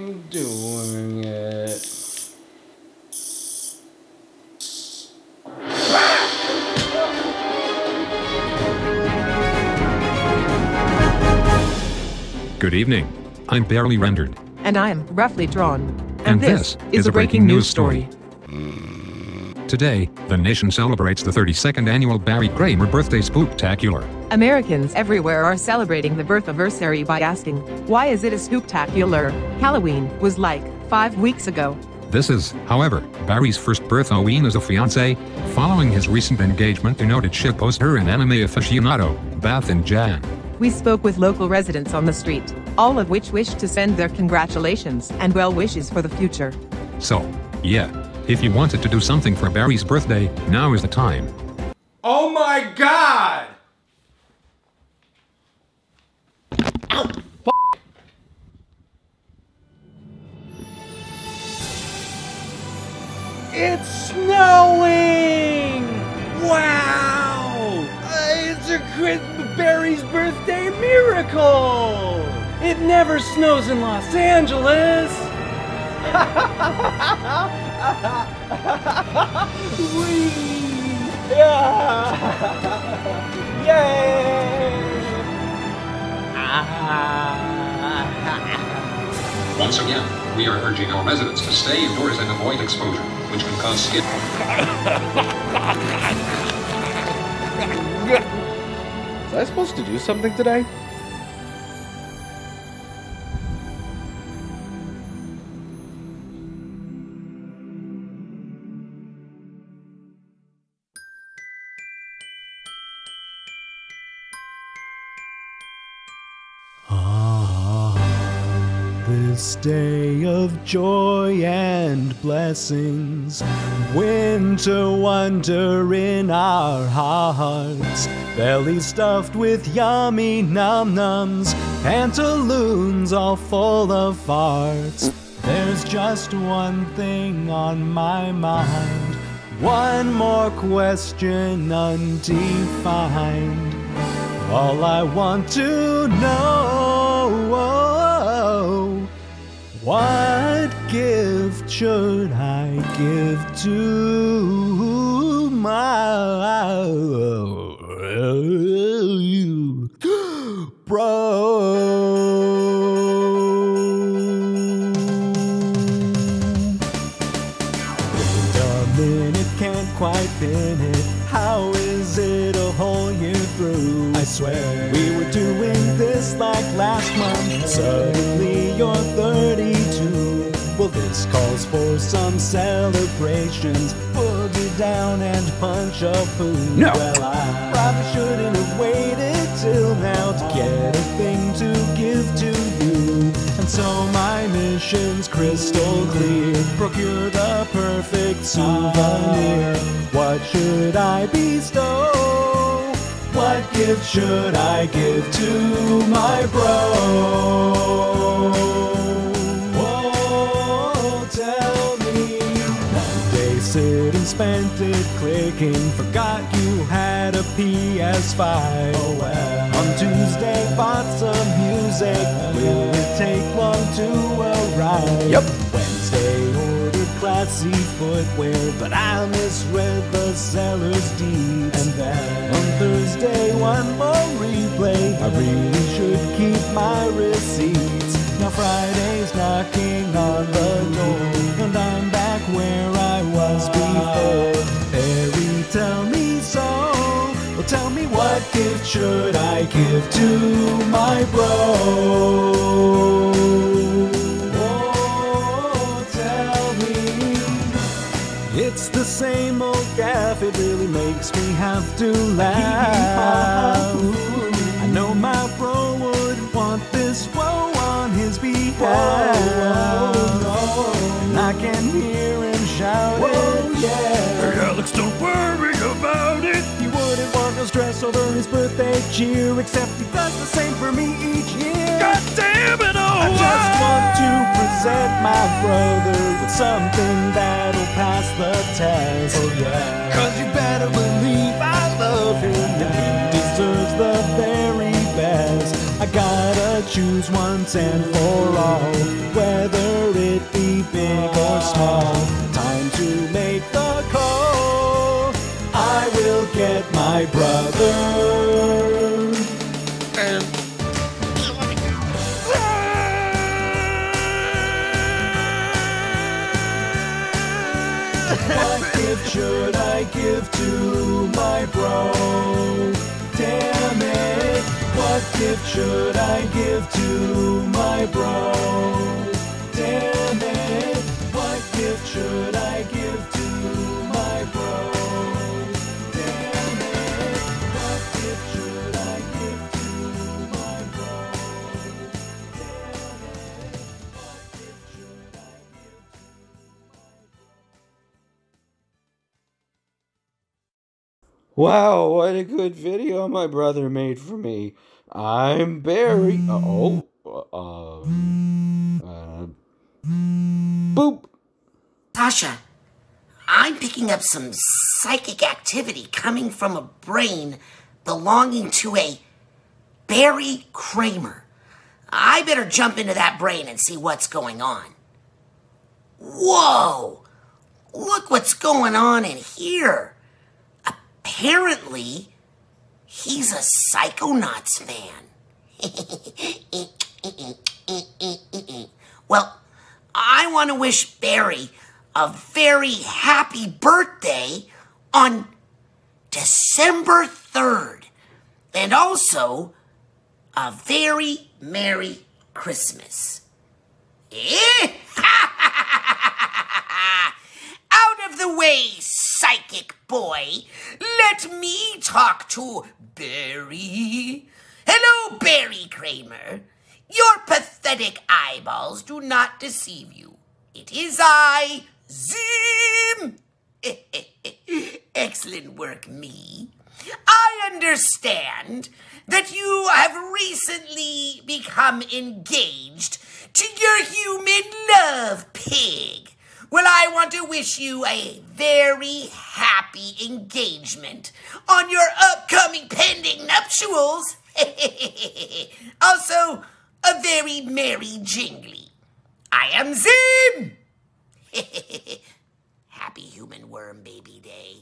I'm doing it. Good evening. I'm barely rendered. And I'm roughly drawn. And this is a breaking news story. Mm. Today, the nation celebrates the 32nd annual Barry Kramer Birthday Spooktacular. Americans everywhere are celebrating the birth-anniversary by asking, why is it a spooktacular? Halloween was like 5 weeks ago. This is, however, Barry's first birth-Halloween as a fiancé, following his recent engagement to noted shitposter and anime aficionado, Bath and Jan. We spoke with local residents on the street, all of which wished to send their congratulations and well wishes for the future. So, yeah, if you wanted to do something for Barry's birthday, now is the time. Oh my god! Ow! It's snowing! Wow! It's a Barry's birthday miracle! It never snows in Los Angeles! Whee! Yeah! Yay! Once again, we are urging our residents to stay indoors and avoid exposure, which can cause skin. Was I supposed to do something today? This day of joy and blessings, winter wonder in our hearts, belly stuffed with yummy num-nums, pantaloons all full of farts. There's just one thing on my mind, one more question undefined. All I want to know, what gift should I give to my bro? Wait a minute, can't quite pin it. How is it a whole year through? I swear we were doing this like last month. Suddenly you're 32. Well, this calls for some celebrations. Boogie down and punch a food. No. Well, I probably shouldn't have waited till now to get a thing to give to you. And so my mission's crystal clear. Procure the perfect souvenir. What should I bestow? What gift should I give to my bro? Oh, tell me. One day sit and spent it clicking. Forgot you had a PS5. Oh well. On Tuesday bought some music. Will it take long to arrive? Yep. Wednesday ordered classy footwear, but I misread the seller's deeds. And then on Thursday, one more replay. I really should keep my receipts. Now Friday's knocking on the door, and I'm back where I was before. Perry, tell me so. Well, tell me, what gift should I give to my bro? It's the same old gaff, it really makes me have to laugh. I know my bro would want this woe on his behalf. And I can hear him shout it, yeah. Hey Alex, don't worry about it. He wouldn't want no stress over his birthday cheer, except he does the same for me each year. God damn it, oh! I just want to present my brother with something that'll pass the test. Oh yeah. Cause you better believe I love him, and he deserves the very best. I got a choose once and for all, whether it be big or small. Time to make the call. I will get my brother. What gift should I give to my bro? Damn it. What gift should I give to my bro? Damn it. What gift should I give to my bro? Damn it. What gift should I give to my bro? Damn it. What gift should I give to Wow, what a good video my brother made for me. I'm Barry. Boop. Sasha, I'm picking up some psychic activity coming from a brain belonging to a Barry Kramer. I better jump into that brain and see what's going on. Whoa! Look what's going on in here. Apparently, he's a Psychonauts fan. Well, I want to wish Barry a very happy birthday on December 3rd. And also, a very Merry Christmas. Out of the way, psychic boy. Let me talk to Barry. Hello, Barry Kramer. Your pathetic eyeballs do not deceive you. It is I, Zim. Excellent work, me. I understand that you have recently become engaged to your human love pig. Well, I want to wish you a very happy engagement on your upcoming pending nuptials. Also, a very merry jingly. I am Zim. Happy Human Worm Baby Day.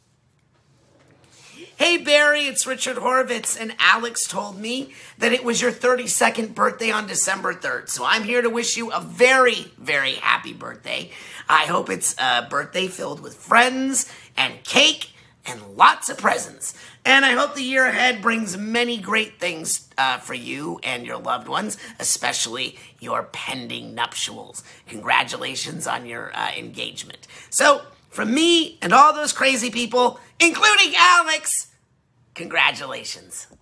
Hey, Barry, it's Richard Horvitz, and Alex told me that it was your 32nd birthday on December 3rd. So I'm here to wish you a very, very happy birthday. I hope it's a birthday filled with friends and cake and lots of presents. And I hope the year ahead brings many great things for you and your loved ones, especially your pending nuptials. Congratulations on your engagement. So, from me and all those crazy people, including Alex, congratulations.